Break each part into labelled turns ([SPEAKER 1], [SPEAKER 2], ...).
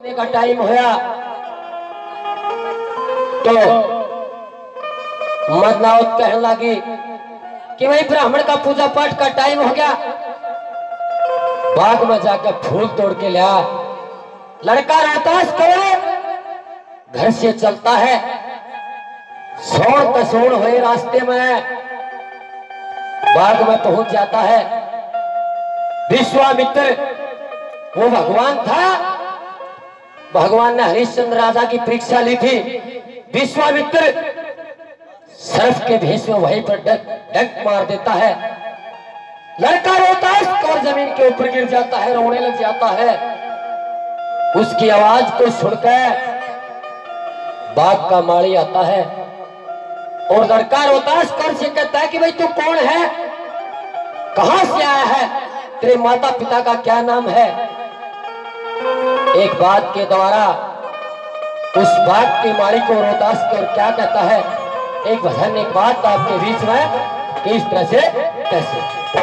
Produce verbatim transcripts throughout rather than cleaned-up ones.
[SPEAKER 1] का टाइम होया तो मदनावत कहने लगी कि भाई ब्राह्मण का पूजा पाठ का टाइम हो गया। बाग में जाकर फूल तोड़ के लिया। लड़का रोहतास करे घर से चलता है, सोन कसोन हुए रास्ते में बाग में पहुंच जाता है। विश्वामित्र वो भगवान था, भगवान ने हरिश्चंद्र राजा की परीक्षा ली थी। विश्वामित्र सर्फ के भेष में वहीं पर डंक डंक मार देता है। लड़का रोता है और जमीन के ऊपर गिर जाता है, रोने लग जाता है। उसकी आवाज को सुनकर बाग का माली आता है और लड़का रोता है कर से कहता है कि भाई तू कौन है, कहां से आया है, तेरे माता पिता का क्या नाम है। एक बात के द्वारा उस बाग के माली को रोहतास कर क्या कहता है। एक भजन एक बात आपके बीच में कि इस तरह से कैसे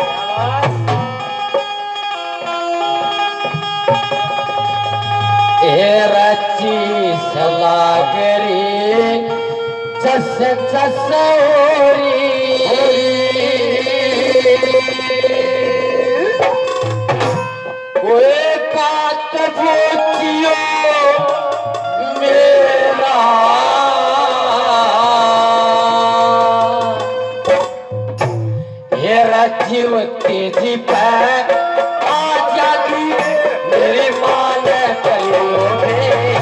[SPEAKER 1] ए रची सलागरी जस जस तेजी पे आजादी मेरी मां ने कलियों में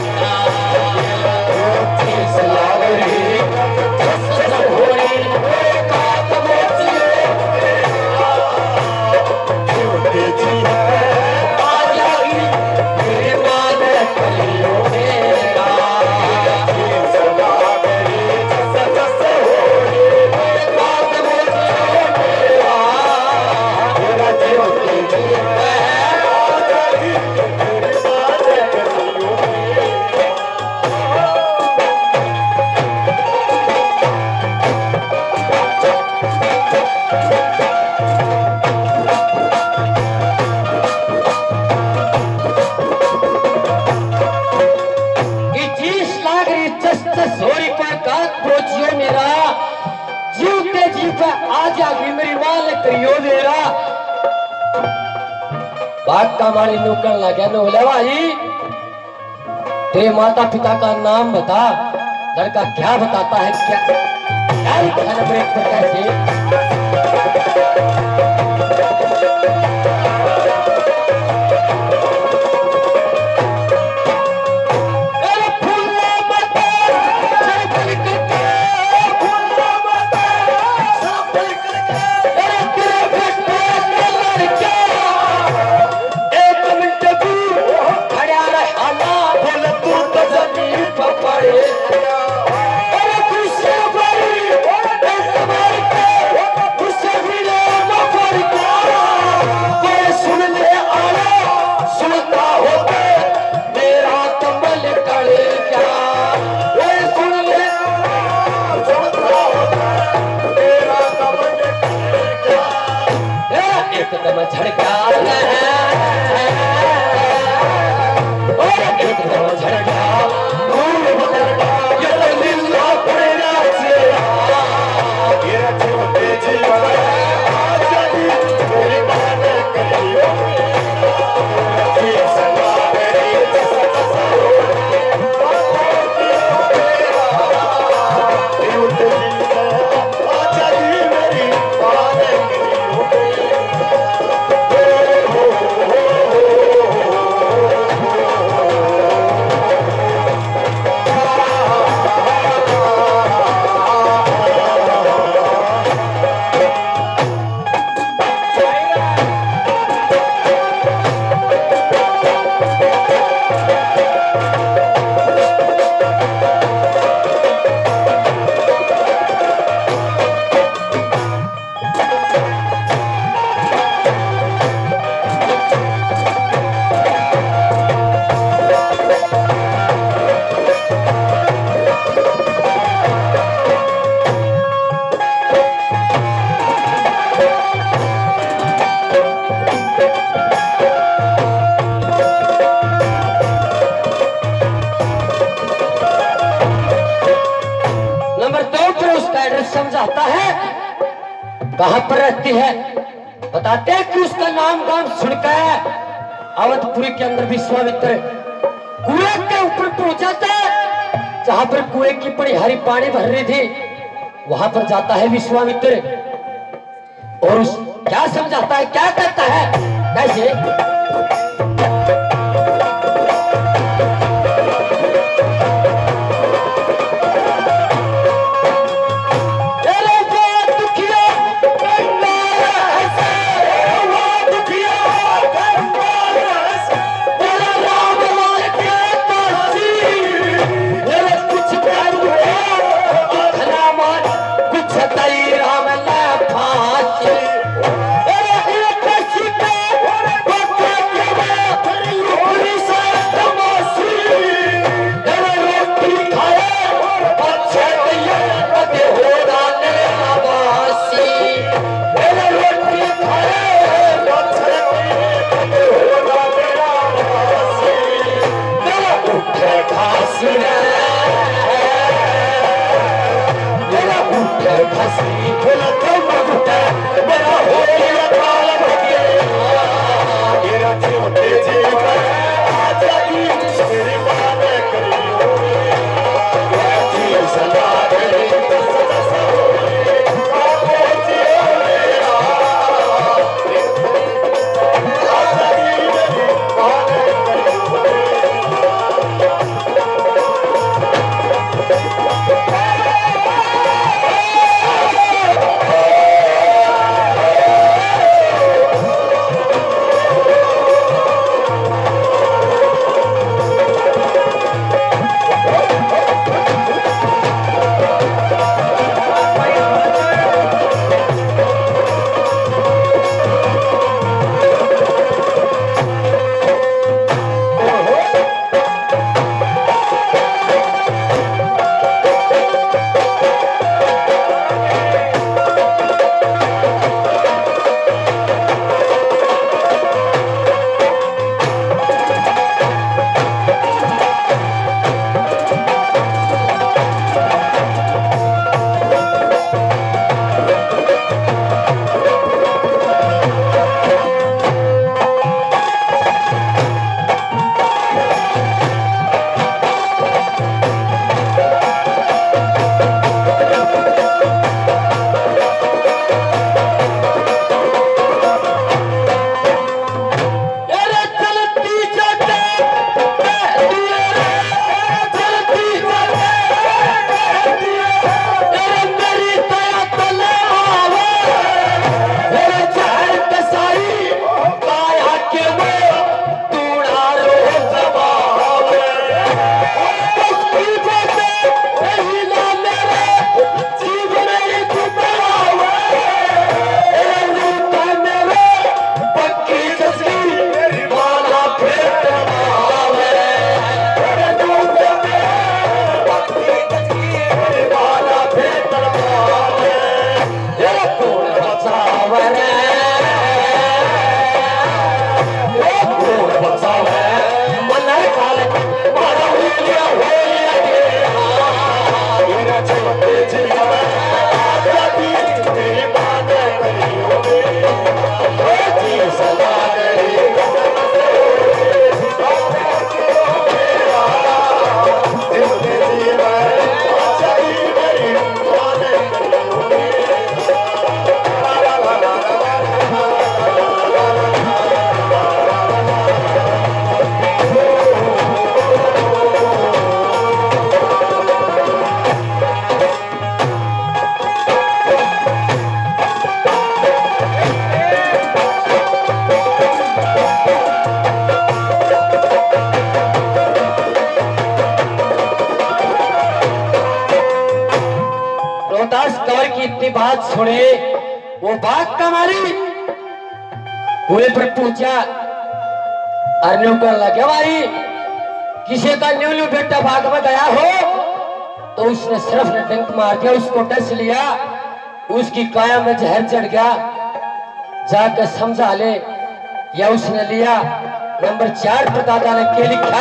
[SPEAKER 1] बाग का माली नूकन लगा नो बोले भाई तेरे माता पिता का नाम बता। लड़का क्या बताता है, क्या क्या लिखा है ब्रेक पर कैसे झड़का एड्रेस समझाता है कहां पर रहती है। बताते हैं कि उसका नाम गांव सुनकर अवधपुरी के अंदर विश्वामित्र कुएं के ऊपर पहुंचा था, जहां पर कुएं की बड़ी हरी पानी भर रही थी। वहां पर जाता है विश्वामित्र और उस क्या समझाता है, क्या कहता है, कैसे
[SPEAKER 2] की बात सुने, वो बात कमारी कुएं पर पूछा अरन्यू कर लगे भाई किसी का न्यू न्यू बेटा भाग में गया हो तो उसने सिर्फ ने डंक मार दिया, उसको डस लिया, उसकी काया में जहर चढ़ गया, जाकर समझा ले। या उसने लिया नंबर चार पर दादा ने क्या लिखा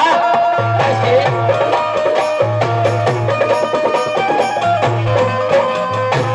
[SPEAKER 2] ऐसे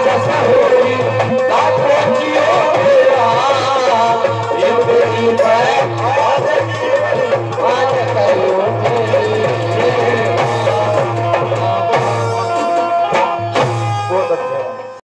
[SPEAKER 2] जैसा हो